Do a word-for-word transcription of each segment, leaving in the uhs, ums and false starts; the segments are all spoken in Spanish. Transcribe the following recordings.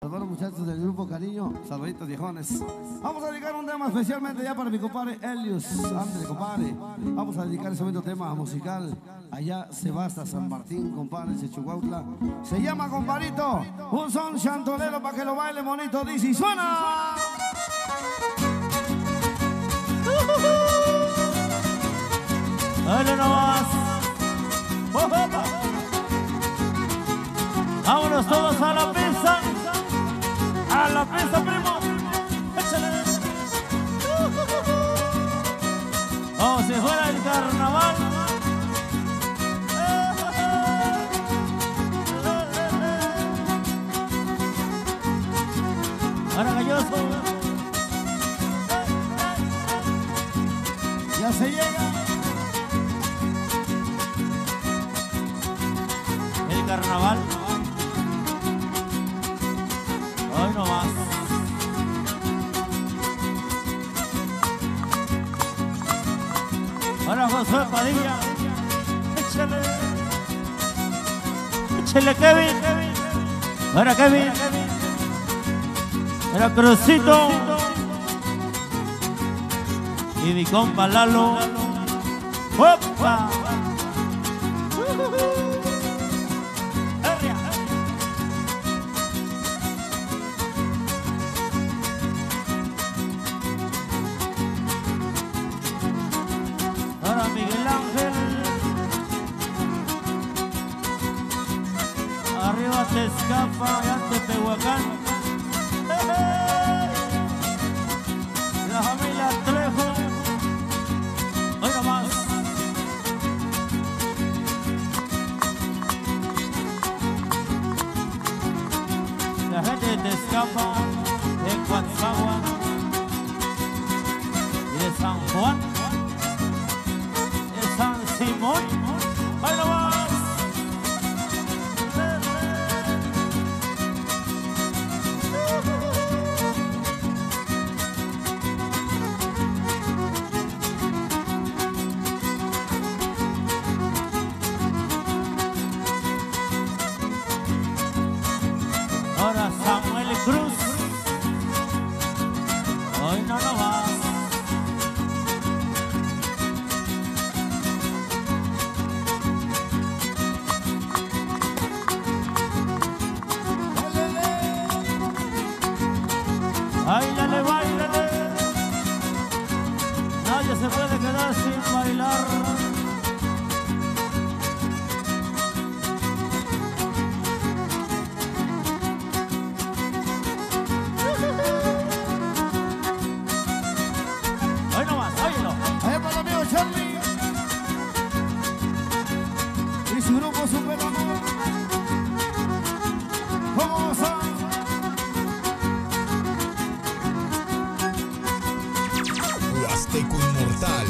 todos los muchachos del grupo Cariño, saluditos viejones. Vamos a dedicar un tema especialmente ya para mi compadre Elius. Ándale, compadre. Vamos a dedicar ese bonito tema musical. Allá se va hasta San Martín, compadre, ese Chihuahua. Se llama, compadrito, un son chantonero para que lo baile bonito. Dice y suena. Dale nomás. Vámonos todos a la pista. A la pista, primo. Échale. Como si fuera el carnaval. Ahora galloso. Ya se llega. El carnaval. Hoy no más. Ahora Josué Padilla. Échale. Échale, Kevin. Ahora Kevin. Ahora Crucito. Y mi compa Lalo. ¡Opa! Ahora Miguel Ángel. Arriba te escapa y ante Tehuacán. La familia Trejo. Hoy nomás. La gente de Tezcapa, de Coatzagua y de San Juan, de San Simón. Hoy nomás. Ahora Samuel Cruz. Hoy no lo vas. Báilale, báilale. Nadie se puede quedar sin bailar. Charlie y su grupo Super Amor. Vamos a Huasteco Inmortal.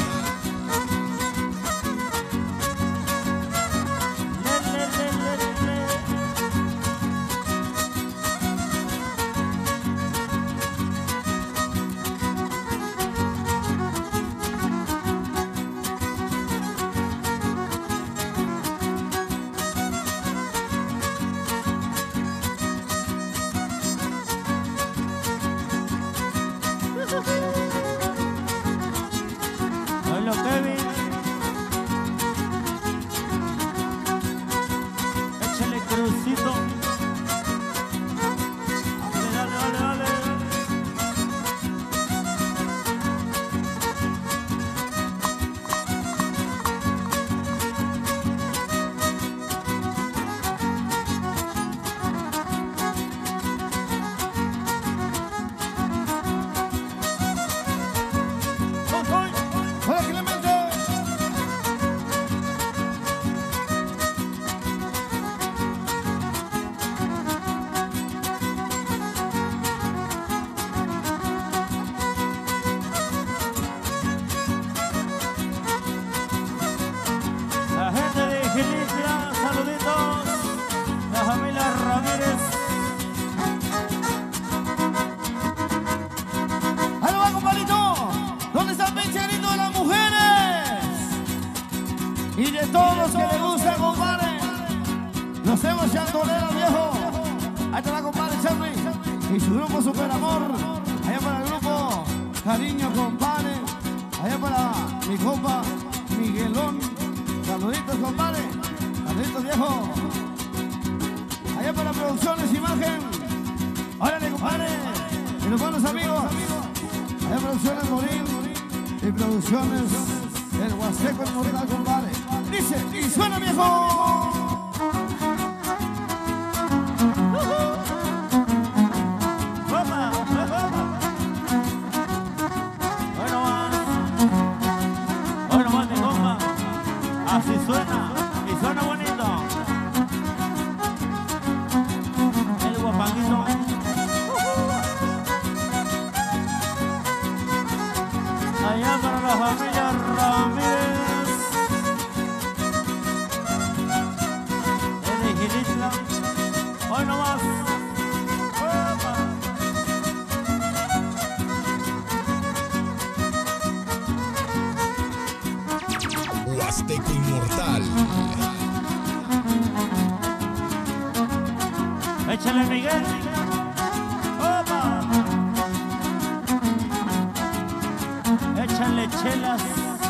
Hola Kevin. Échale Crucito. Dale, dale, dale, dale. Hola, Clemente. La gente de Gilicia, saluditos. La familia Ramírez. Ahí va, compadrito. ¿Dónde está el pincherito de las mujeres? Y de todos los que les gusta, compadre. Los hemos chantoneros, viejo. Ahí te va, compadre, Charlie. y su grupo Super Amor. Allá para el grupo Cariño, compadre. Allá para mi compa Miguelón. Saluditos, compadre. Saluditos, viejo. Allá para Producciones Imagen. Órale, compadre. Y los buenos amigos. Allá Producciones Morín y Producciones El Huasteco Inmortal, compadre. Dice, y suena, viejo. Así suena, y suena bonito. El guapanguito. Allá para la familia Ramírez. El Gilitla. Hoy nomás. Huasteco Inmortal. Échale, Miguel. Opa. Échale chelas.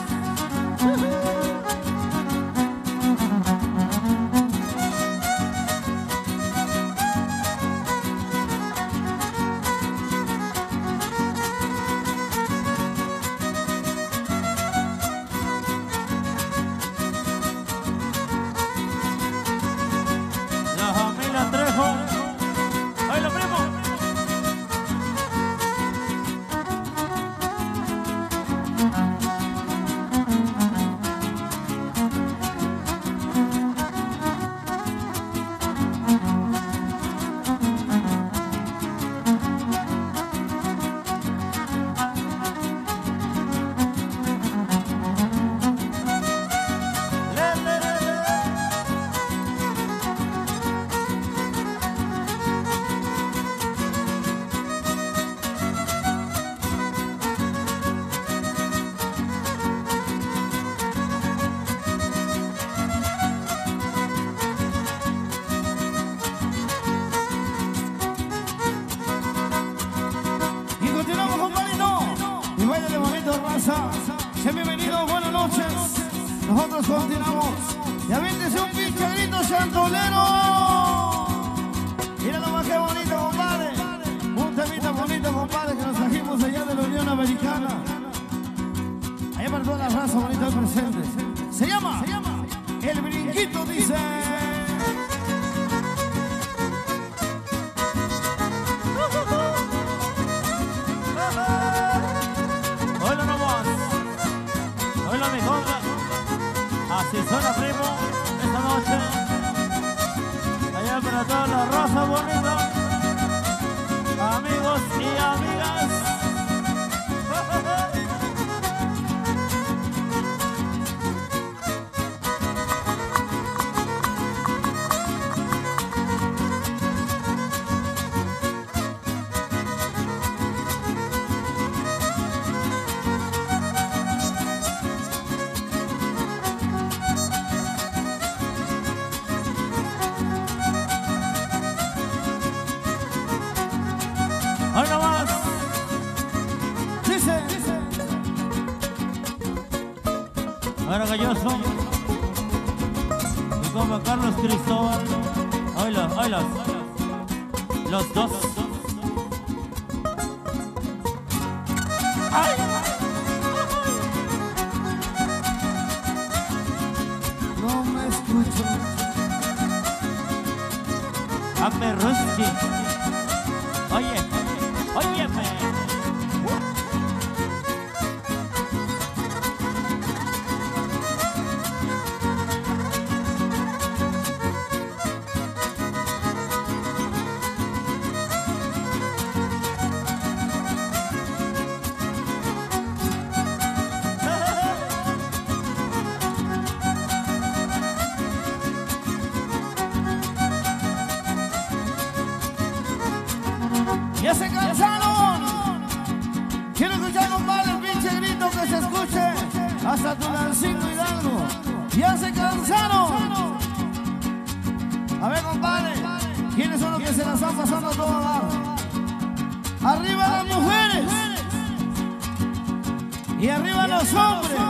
¡Ay, lo primo! Sean bienvenidos, buenas noches. Nosotros continuamos. Y aviéntese un pinche grito chantolero. Mira nomás qué bonito, compadre. Un temita bonito, compadre, que nos trajimos allá de la Unión Americana. Allá para toda la raza bonita del presente. Se llama, se llama El Brinquito, dice. Así suena, primo, esta noche. Allá para toda la raza bonita, amigos y amigas. ¡Hoy no más! Dice, dice. Ahora Galloso y como Carlos Cristóbal. Oilos, oilos. Los dos. ¡Ay! No me escucho. A Perruski. Oye, oye, me. ¡Ya se cansaron! Quiero escuchar, compadre, el pinche grito que se escuche hasta Tulancingo Hidalgo. ¡Ya se cansaron! A ver, compadre, ¿quiénes son los que se la están pasando todo abajo? Y arriba los hombres.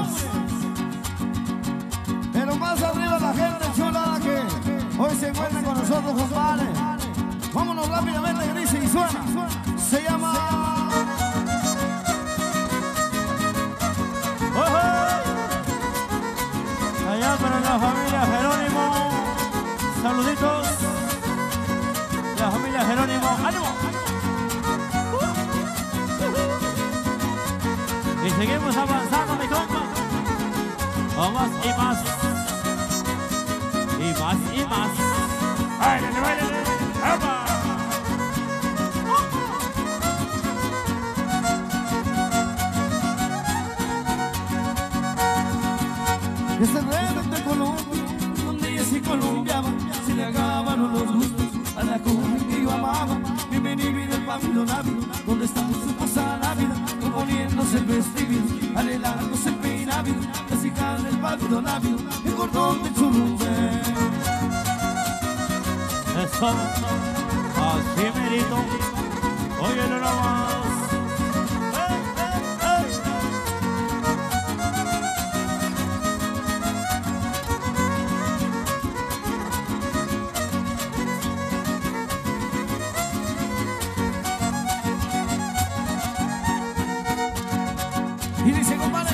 Pero más arriba la gente chula que hoy se encuentra con nosotros, compadre. Vámonos rápidamente, que dice y suena. Se llama... Allá para la familia Jerónimo, saluditos. La familia Jerónimo, ánimo. Y seguimos avanzando, mi compa. O más y más. Y más y más. ¡Báilale, báilale! ¡Epa! Ese rey de Colombia, donde ella se colombiaba, se le acabaron los gustos a la joven que yo amaba. Bienvenido el pabellón návido, donde está su esposa návida, componiéndose el vestido, arreglándose el peinávido, la chica del pabellón návido, el cordón de churumbe. Eso, así merito. Oye, no más. Y dice, compadre,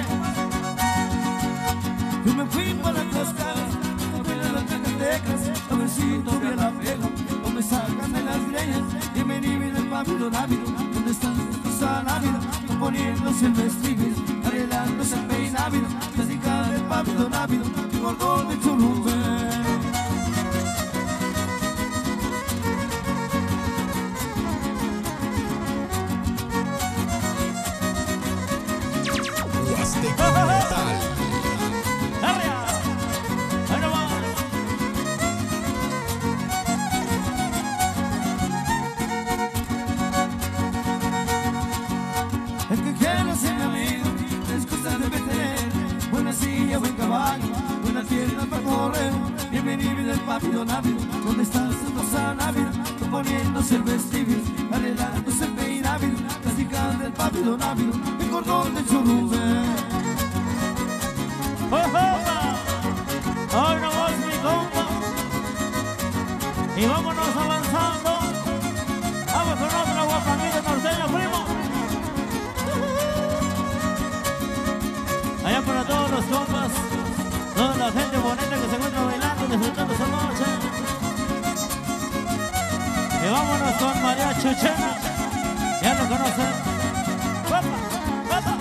yo me fui para Tlaxcala, a ver a las Zacatecas, a ver si todavía la pego, o me sacan de las greñas. Bienvenido el pabellón návido, donde está su esposa návida, componiéndose el vestido, arreglándose el peinávido, la chica del pabellón návido, el cordón de churumbe. Huasteco Inmortal. El que quiera ser mi amigo, es cosa debe tener buena silla, buen caballo, buena tierra para correr. Bienvenido el pabellón návido, donde está su esposa návida, componiéndose el vestido, arreglándose el peinávido, la chica del pabellón návido, el cordón de churumbe. ¡Oh, oh! ¡Hoy no vas, mi compa! Y vámonos avanzando. Vamos con otra guapanita norteña, primo. Allá para todos los compas, toda la gente bonita que se encuentra bailando, disfrutando esta noche. Y vámonos con María Chuchena. Ya lo conocen. ¡Guapa! ¡Guapa!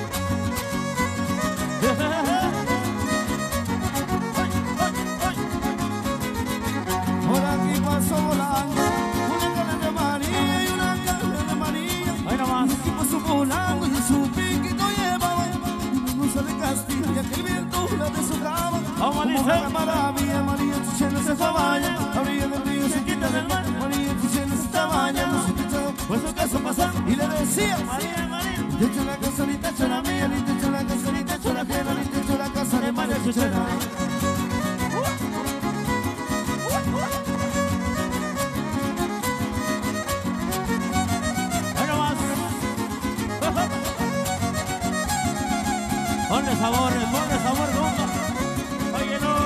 Por aquí pasó volando una cara de María y una cara de María. Ahí nomás. Y aquí pasó volando y su piquito llevaba una blusa de Castilla que el viento la deshojaba. Vamos, Como dice. una maravilla, María Chuchena se fue a bañar, a orilla del río se quita del mar. María Chuchena se está bañando, su techo fue su caso pasar y le decía: María, María. ni te echo la casa, ni te echo la mía, ni te echo la casa, ni te echo la ajena, ni te echo la casa de María Chuchena. Ahí nomás. Ponle sabor, ponle sabor, compa. Oye, no.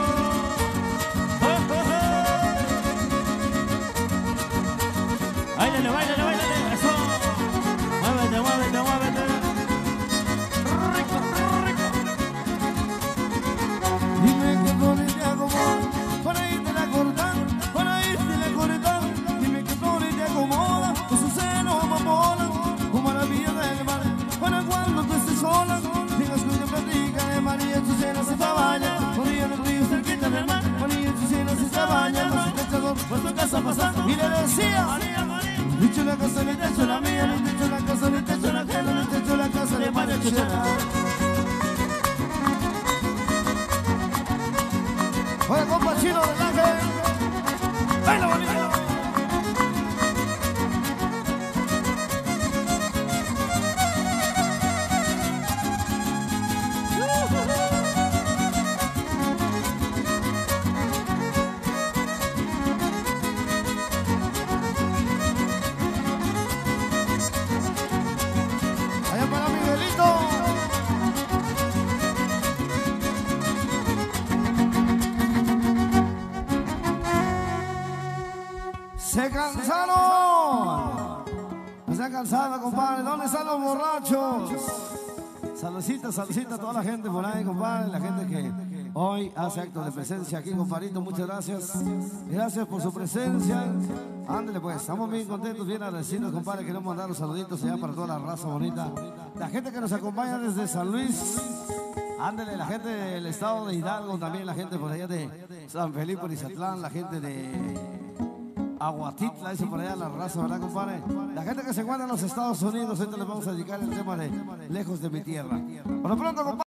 Báilale, báilale, báilale. Eso. Muévete, muévete, muévete. Rico, rico. Dime qué flores te acomodan, por ahí te la cortan, por ahí te la cortan. Dime qué flores te acomodan, con su seno amapolan, como maravilla del mar, para cuando tú estés sola. Digas que una platica de María Chuchena se está bañando, orilla del río cerquita del mar. María Chuchena se está bañando, su techador por su casa pasando y le decía: María, María. ni te echo la casa, ni te echo la mía, ni te echo la casa, ni te echo la ajena, ni te echo la casa de María Chuchena. Oye, compa chino del ángel, baila bonito. Allá para Miguelito. Se cansaron. No se han cansado, compadre. ¿Dónde están los borrachos? Saludcita, saludcita a toda la gente por ahí, compadre. La gente que hoy hace acto de presencia aquí, compadrito. Muchas gracias. Gracias por su presencia. Ándale, pues. Estamos bien contentos, bien agradecidos, compadre. Queremos mandar los saluditos allá para toda la raza bonita. La gente que nos acompaña desde San Luis. Ándale, la gente del estado de Hidalgo, también la gente por allá de San Felipe de Izatlán, la gente de Aguatitla, dice por allá la raza, ¿verdad, compadre? La gente que se encuentra en los Estados Unidos, ahorita les vamos a dedicar el tema de Lejos de mi tierra. Por lo pronto, compadre.